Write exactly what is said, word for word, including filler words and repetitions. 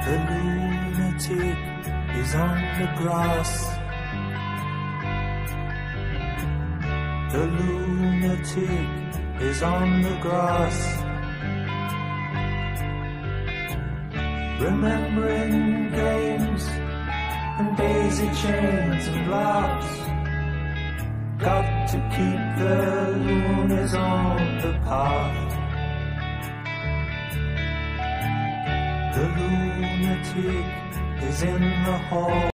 The lunatic is on the grass. The lunatic is on the grass. Remembering games and daisy chains and laughs. Got to keep the loonies on the path. The lunatic is in the hall.